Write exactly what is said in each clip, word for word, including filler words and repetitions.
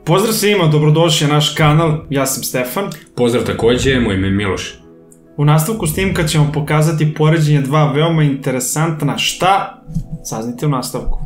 Pozdrav svima, dobrodošli na naš kanal, ja sam Stefan. Pozdrav takođe, moj ime je Miloš. U nastavku snimka ćemo pokazati poređenje dva veoma interesantna šta, saznite u nastavku.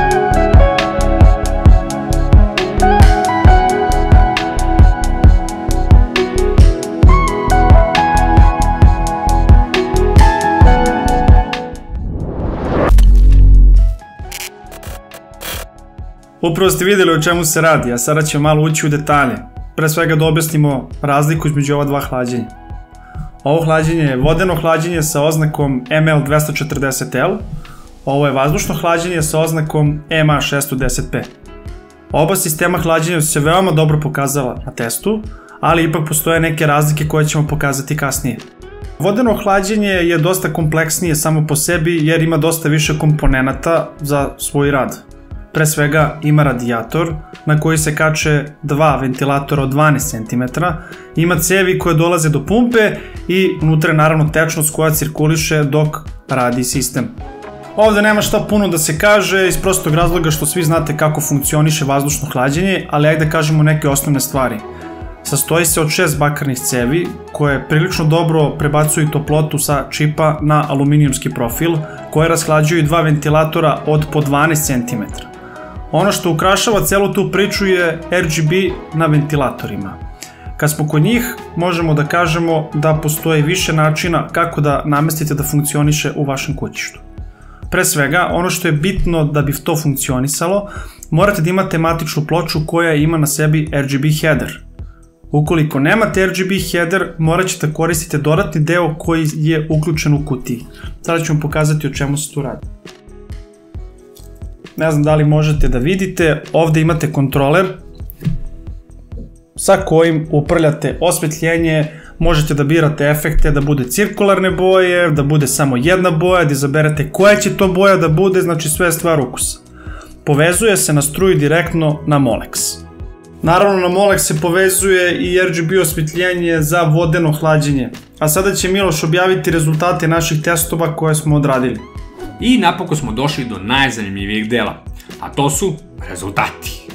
Upravo ste videli o čemu se radi, a sada ćemo malo ući u detalje. Pre svega da objasnimo razliku između ova dva hlađenja. Ovo hlađenje je vodeno hlađenje sa oznakom M L dvesta četrdeset L, ovo je vazdušno hlađenje sa oznakom M A šesto deset P. Oba sistema hlađenja su se veoma dobro pokazala na testu, ali ipak postoje neke razlike koje ćemo pokazati kasnije. Vodeno hlađenje je dosta kompleksnije samo po sebi jer ima dosta više komponenata za svoj rad. Pre svega ima radijator na koji se kače dva ventilatora od dvanaest centimetara, ima cevi koje dolaze do pumpe i unutra je naravno tečnost koja cirkuliše dok radi sistem. Ovde nema šta puno da se kaže iz prostog razloga što svi znate kako funkcioniše vazdušno hlađenje, ali ajde da kažemo neke osnovne stvari. Sastoji se od šest bakarnih cevi koje prilično dobro prebacuju toplotu sa čipa na aluminijumski profil koje rashlađuju dva ventilatora od po dvanaest centimetara. Ono što ukrašava celu tu priču je R G B na ventilatorima. Kad smo kod njih, možemo da kažemo da postoji više načina kako da namestite da funkcioniše u vašem kućištu. Pre svega, ono što je bitno da bi to funkcionisalo, morate da imate matičnu ploču koja ima na sebi R G B header. Ukoliko nemate R G B header, morat ćete koristiti dodatni deo koji je uključen u kutiji. Sada ću vam pokazati o čemu se tu radi. Ne znam da li možete da vidite, ovde imate kontroler sa kojim uprljate osvetljenje, možete da birate efekte, da bude cirkularne boje, da bude samo jedna boja, da izaberete koja će to boja da bude, znači sve je stvar ukusa. Povezuje se na struju direktno na Molex. Naravno na Molex se povezuje i R G B osvetljenje za vodeno hlađenje, a sada će Miloš objaviti rezultate naših testova koje smo odradili. I napokon smo došli do najzanimljivijeg dela, a to su rezultati.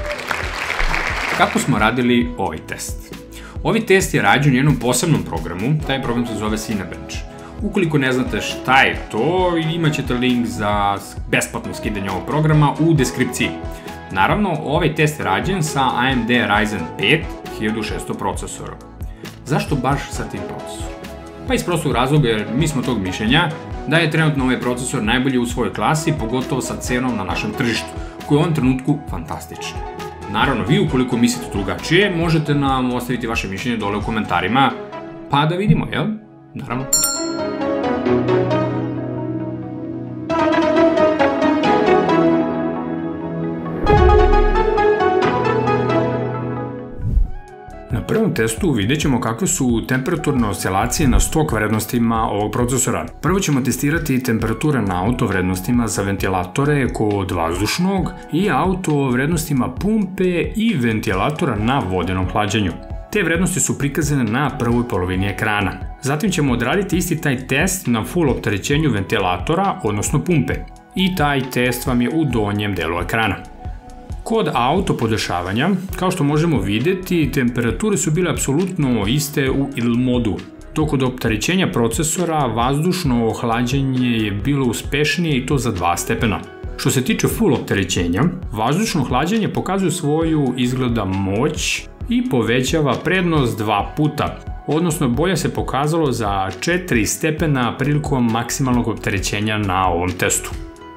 Kako smo radili ovaj test? Ovaj test je rađen u jednom posebnom programu, taj program se zove Cinebench. Ukoliko ne znate šta je to, imat ćete link za besplatno skidanje ovog programa u deskripciji. Naravno, ovaj test je rađen sa A M D Ryzen pet hiljadu šesto procesorom. Zašto baš sa tim procesorom? Pa iz prostog razloga jer mi smo tog mišljenja da je trenutno ovaj procesor najbolji u svojoj klasi, pogotovo sa cenom na našem tržištu, koji je u ovom trenutku fantastična. Naravno, vi ukoliko mislite drugačije, možete nam ostaviti vaše mišljenje dole u komentarima, pa da vidimo, jel? Naravno. Na prvom testu vidjet ćemo kakve su temperaturne oscilacije na stok vrednostima ovog procesora. Prvo ćemo testirati temperature na auto vrednostima za ventilatore kod vazdušnog i auto vrednostima pumpe i ventilatora na vodenom hlađenju. Te vrednosti su prikazane na prvoj polovini ekrana. Zatim ćemo odraditi isti taj test na full opterećenju ventilatora, odnosno pumpe. I taj test vam je u donjem delu ekrana. Kod auto podešavanja, kao što možemo vidjeti, temperature su bile apsolutno iste u idle modu. Dok kod opterećenja procesora, vazdušno hlađenje je bilo uspešnije i to za dva stepena. Što se tiče full opterećenja, vazdušno hlađenje pokazuje svoju izgleda moć i povećava prednost dva puta, odnosno bolje se pokazalo za četiri stepena prilikom maksimalnog opterećenja na ovom testu.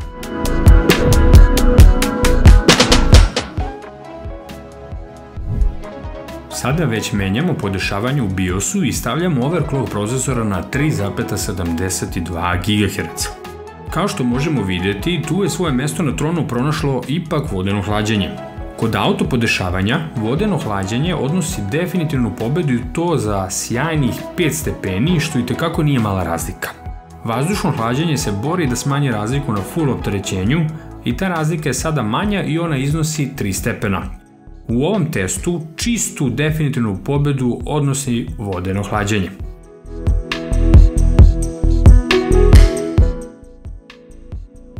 Sada već menjamo podešavanje u BIOS-u i stavljamo overclock procesora na tri zarez sedamdeset dva gigaherca. Kao što možemo vidjeti, tu je svoje mesto na tronu pronašlo ipak vodeno hlađenje. Kod auto podešavanja, vodeno hlađenje odnosi definitivnu pobedu i to za sjajnih pet stepeni, što i tekako nije mala razlika. Vazdušno hlađenje se bori da smanji razliku na full opterećenju i ta razlika je sada manja i ona iznosi tri stepena. U ovom testu čistu definitivnu pobedu odnosi vodeno hlađenje.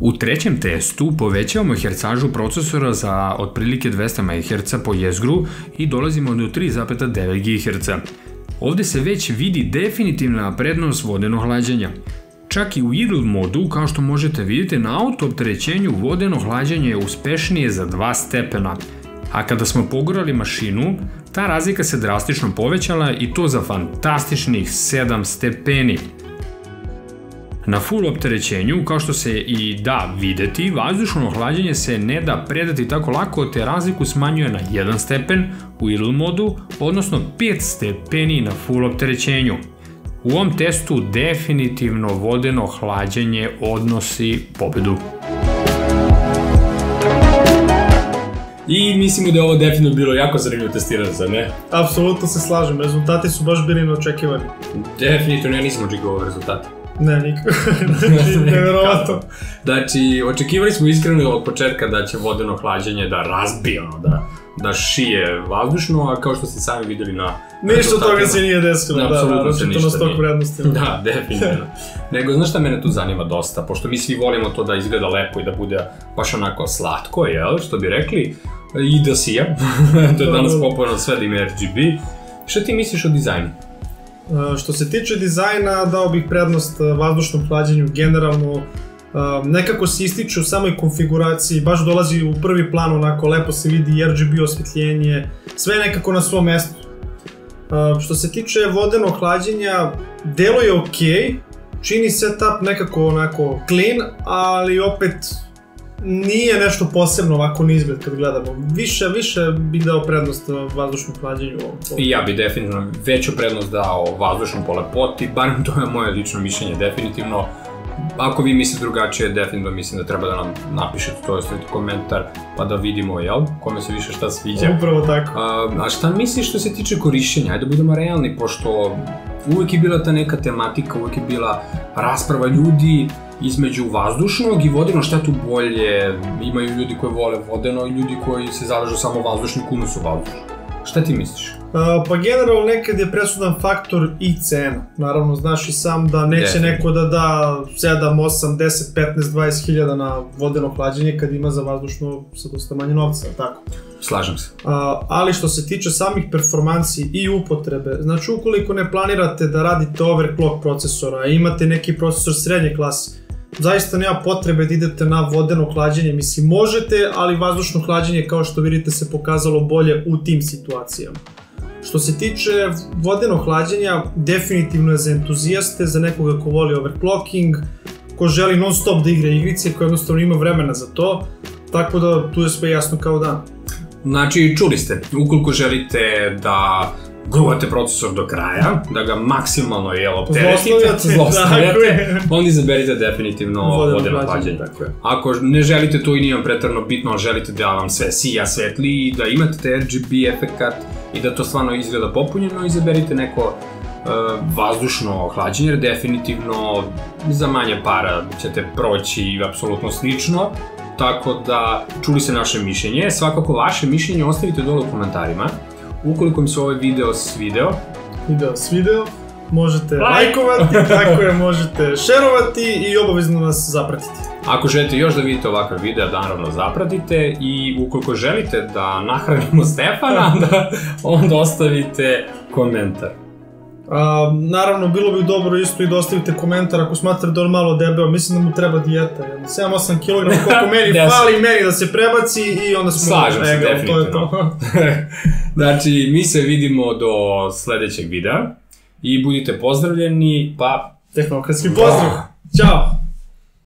U trećem testu povećavamo hercažu procesora za otprilike dvesta megaherca po jezgru i dolazimo do tri zarez devet gigaherca. Ovde se već vidi definitivna prednost vodenog hlađenja. Čak i u idle modu, kao što možete vidjeti, na auto opterećenju vodeno hlađenje je uspešnije za dva stepena, a kada smo pogorali mašinu, ta razlika se drastično povećala i to za fantastičnih sedam stepeni. Na full opterećenju, kao što se i da videti, vazdušno hlađenje se ne da predati tako lako, te razliku smanjuje na jedan stepen u idle modu, odnosno pet stepeni na full opterećenju. U ovom testu definitivno vodeno hlađenje odnosi pobedu. I mislimo da je ovo definitivno bilo jako zanimljivo testirano, zar ne? Apsolutno se slažem, rezultati su baš bili neočekivani. Definitivno, ja nisam očekivao ove rezultate. Ne, nikako. Znači, nevjerovatno. Znači, očekivali smo iskreno od početka da će vodeno hlađenje da razbije, ono, da, da šije vazdušno, a kao što ste sami videli na... Ništa od toga se nije desilo, da, apsolutno se ništa na stok vrednosti. Da, definitivno. Nego, znaš šta mene tu zanima dosta, pošto mi svi volimo to da izgleda lepo i da bude baš onako slatko, jel, što bi rekli, i da sija, to je danas popularno sve da ima R G B. Šta ti misliš o dizajnu? Što se tiče dizajna, dao bih prednost vazdušnom hlađenju generalno. Nekako se ističe u samoj konfiguraciji, baš dolazi u prvi plan, onako lepo se vidi R G B osvetljenje, sve nekako na svom mestu. Što se tiče vodenog hlađenja, deluje ok, čini setup nekako onako clean, ali opet nije nešto posebno ovako na izgled kad gledamo. Više, više bih dao prednost vazdušnom hlađenju. I ja bih definitivno veću prednost dao vazdušnom po lepoti, barem to je moje lično mišljenje definitivno. Ako vi mislite drugačije, definitivno mislim da treba da nam napišete, to je stavite komentar, pa da vidimo, jel, kome se više šta sviđa. Upravo tako. A, a šta misliš što se tiče korišćenja? Ajde da budemo realni, pošto uvijek je bila ta neka tematika, uvijek je bila rasprava ljudi između vazdušnog i vodeno, šta tu bolje, imaju ljudi koji vole vodeno i ljudi koji se zalažu samo vazdušni, kunu su vazdušni. Šta ti misliš? Uh, pa generalno nekad je presudan faktor i cena. Naravno, znaš i sam da neće neko da da sedam, osam, deset, petnaest, dvadeset hiljada na vodeno hlađenje kad ima za vazdušno sa dosta manje novca, tako? Slažem se. Uh, ali što se tiče samih performansi i upotrebe, znači ukoliko ne planirate da radite overclock procesora, imate neki procesor srednje klase, zaista nema potrebe da idete na vodeno hlađenje, mislim možete, ali vazdušno hlađenje kao što vidite se pokazalo bolje u tim situacijama. Što se tiče vodenog hlađenja, definitivno je za entuzijaste, za nekoga ko voli overclocking, ko želi non stop da igra igrice, ko jednostavno ima vremena za to, tako da tu je sve jasno kao dan. Znači, čuli ste, ukoliko želite da gruvate procesor do kraja, da ga maksimalno jel opteretite, zlostavljate, onda izaberite definitivno vodeno hlađenje. Ako ne želite to i nije vam preterano bitno, ali želite da vam sve sija, svetli i da imate te R G B efekat i da to stvarno izgleda popunjeno, izaberite neko vazdušno hlađenje, jer definitivno za manje para ćete proći apsolutno slično. Tako da, čuli se naše mišljenje, svakako vaše mišljenje ostavite dole u komentarima. Ukoliko mi se ovaj video svideo, video svideo, možete lajkovati, tako je, možete šerovati i obavezno nas zapratiti. Ako želite još da vidite ovakav video, naravno zapratite i ukoliko želite da nahranimo Stefana, onda ostavite komentar. Naravno, bilo bi dobro isto i da ostavite komentar ako smatrate da on malo debeo, mislim da mu treba dijeta, sedam osam kilograma koliko meni fali, meni da se prebaci i onda smo... Slažem se, definitivno. Znači, mi se vidimo do sledećeg videa i budite pozdravljeni, pa... Tehnokratski pozdrav! Ćao!